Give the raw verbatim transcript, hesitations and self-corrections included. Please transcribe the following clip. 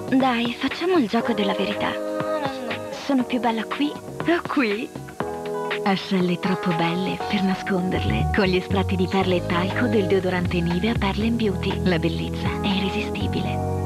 Dai, facciamo il gioco della verità. Sono più bella qui o qui? Ascelle troppo belle per nasconderle. Con gli spratti di perle e talco del deodorante Nivea Perle and Beauty. La bellezza è irresistibile.